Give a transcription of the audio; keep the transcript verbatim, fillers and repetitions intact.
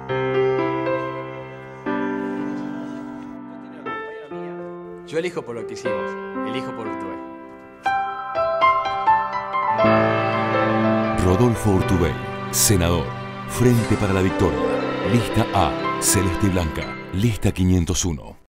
Yo elijo por lo que hicimos, elijo por Urtubey. Rodolfo Urtubey, senador, Frente para la Victoria, lista A, celeste y blanca, lista quinientos uno.